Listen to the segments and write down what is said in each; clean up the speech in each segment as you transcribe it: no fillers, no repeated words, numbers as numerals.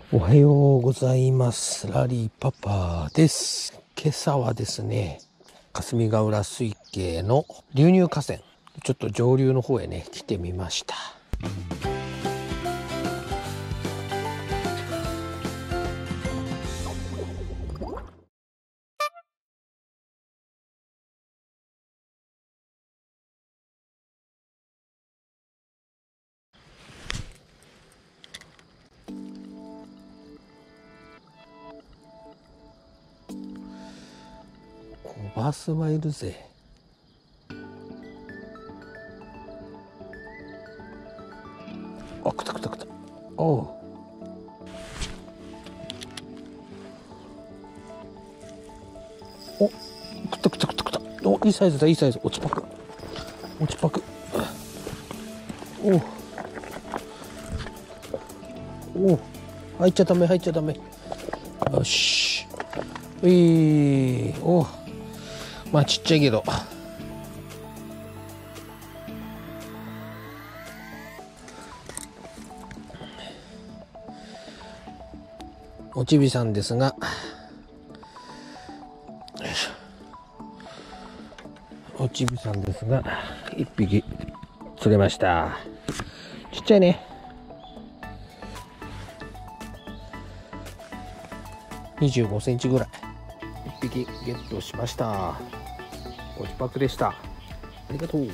おはようございます。ラリーパパです。今朝はですね、霞ヶ浦水系の流入河川、ちょっと上流の方へね、来てみました。コバスはいるぜ。あ、来た来た来た。おう。お、来た来た来た来た。お、いいサイズだ、いいサイズ。落ちパク。落ちパク。おう。おう。入っちゃダメ、入っちゃダメ。よし。おう。まあちっちゃいけど。おちびさんですが、おちびさんですが、一匹釣れました。ちっちゃいね。25センチぐらい。一匹ゲットしました。おちパクでした。ありがとう。よ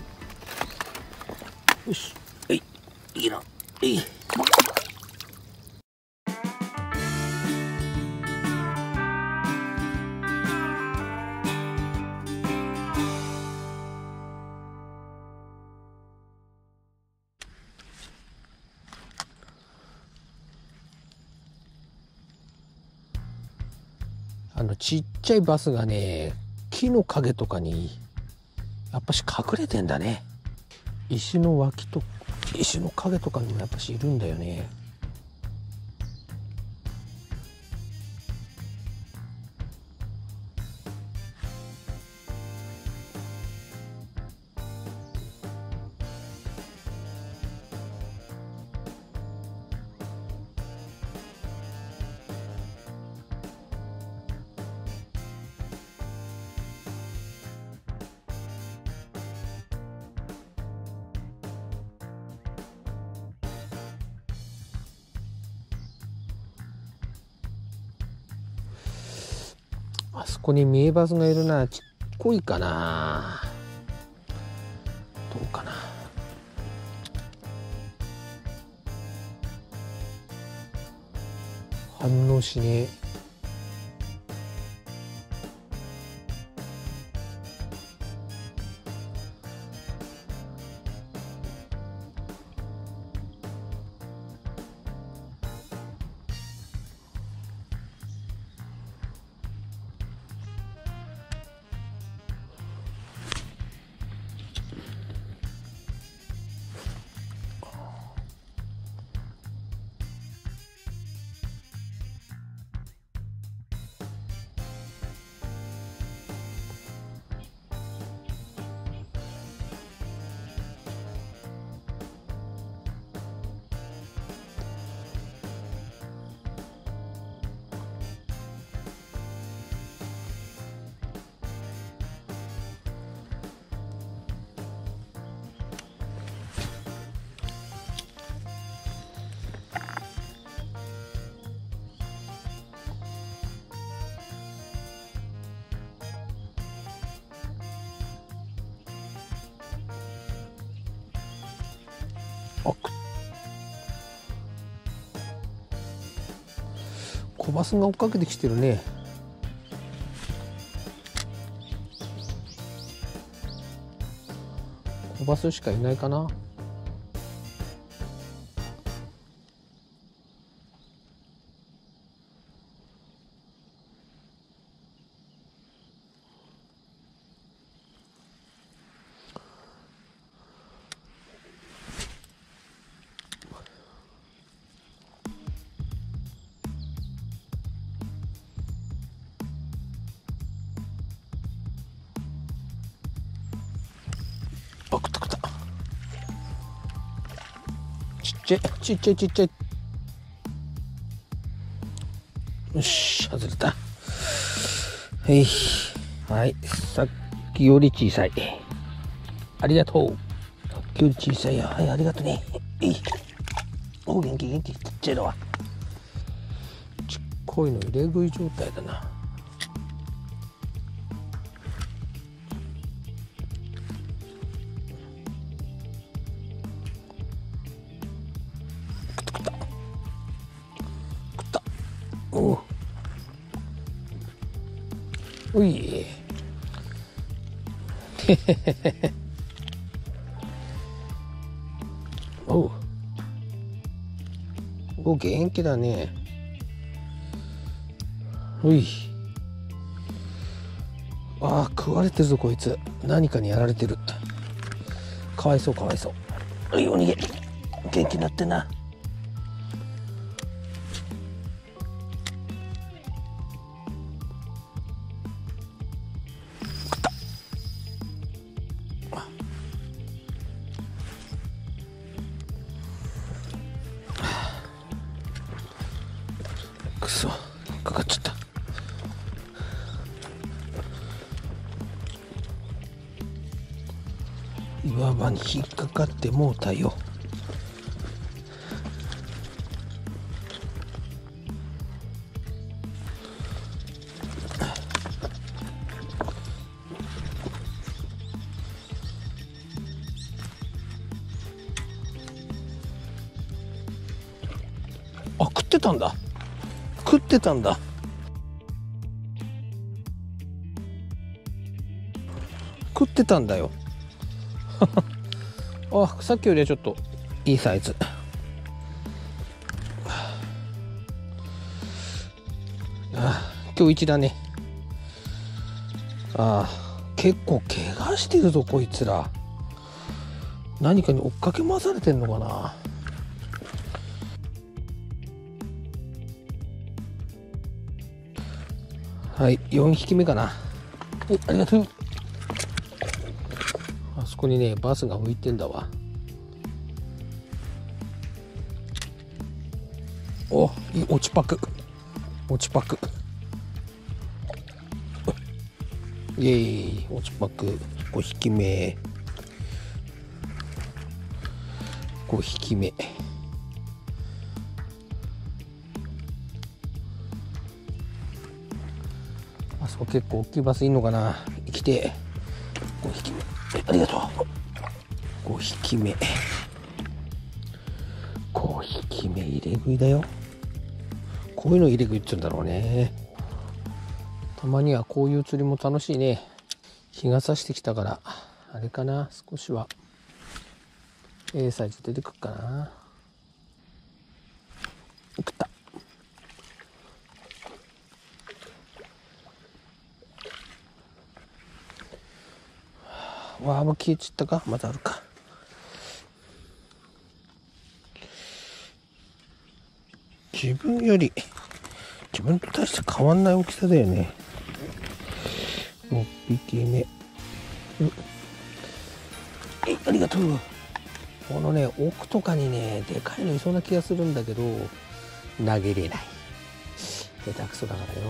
し、いいな。ちっちゃいバスがね、木の陰とかにやっぱし隠れてんだね。石の脇と石の陰とかにもやっぱしいるんだよね。あそこにミエバスがいるな。ちっこいかな。どうかな。反応しねえ。コバスが追っかけてきてるね。コバスしかいないかな。あ、食った食った。ちっちゃいちっちゃいちっちゃい。 よし、外れた。はい、さっきより小さい。ありがとう。さっきより小さいや。はい、ありがとうね。お、元気、ちっちゃいのは。ちっこいの入れ食い状態だな。おいお元気だね。食われてるぞこいつ。何かにやられてる。かわいそう。お逃げ。元気になってんな。くそ、かかっちゃった。岩場に引っかかってもうたよ。食ってたんだ。食ってたんだよ。さっきよりはちょっといいサイズ。今日1だね。結構怪我してるぞこいつら。何かに追っかけ回されてんのかな。はい、4匹目かな。はい、ありがとう。あそこにねバスが浮いてんだわ。落ちパク。イエーイ、落ちパク。5匹目。あそこ結構大きいバスいんのかな。生きて。5匹目。ありがとう。5匹目入れ食いだよ。こういうの入れ食いっつうんだろうね。たまにはこういう釣りも楽しいね。日が差してきたからあれかな、少しはサイズ出てくるかな。食った。もう消えちったか。まだあるか。自分と大して変わんない大きさだよね。6匹目。ありがとう。このね奥とかにねでかいのいそうな気がするんだけど投げれない。下手くそだからよ。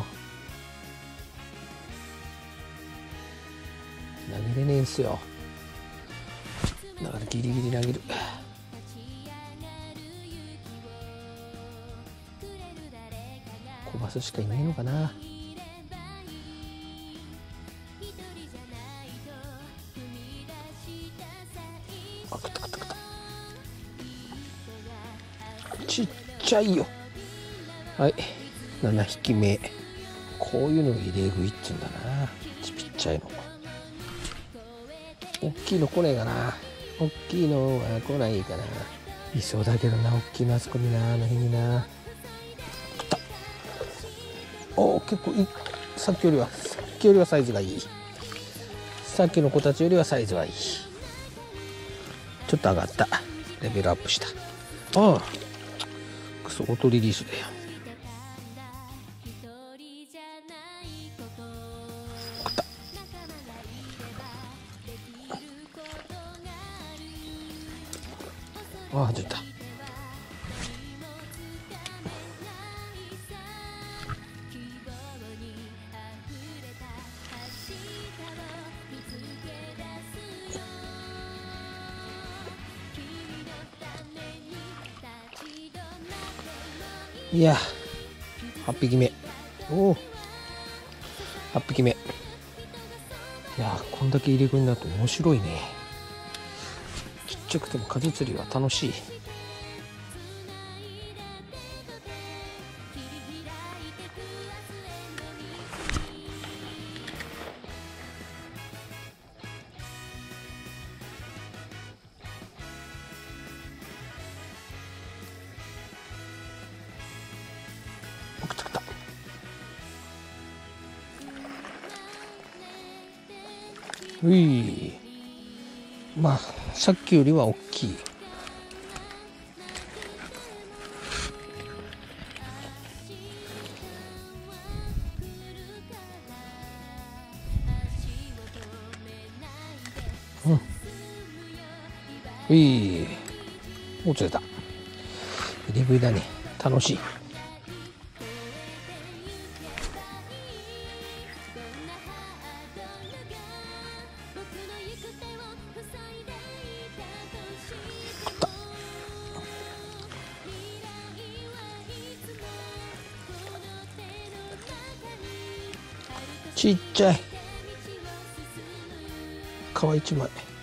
投げれねえんすよ。だからギリギリ投げる。小バスしかいないのかな。食った。ちっちゃいよ。はい、7匹目。こういうの入れ食いっつうんだな。ちっちゃいの。大きいの来ねえかな。大きいのは来ないかな。いそうだけどな、大きいのあそこにな、あの辺にな。食った。結構さっきよりはサイズがいい。さっきの子たちよりはサイズはいい。ちょっと上がった。レベルアップした。クソオートリリースだよ。食った。外れた。 いや8匹目。おお8匹目。いやこんだけ入れ食いになると面白いね。ちっちゃくても数釣りは楽しい。くっつけた。うい、まあさっきよりは大きい。うん、いい、もう釣れた。入れ食いだね、楽しい。ちっちゃい皮一枚。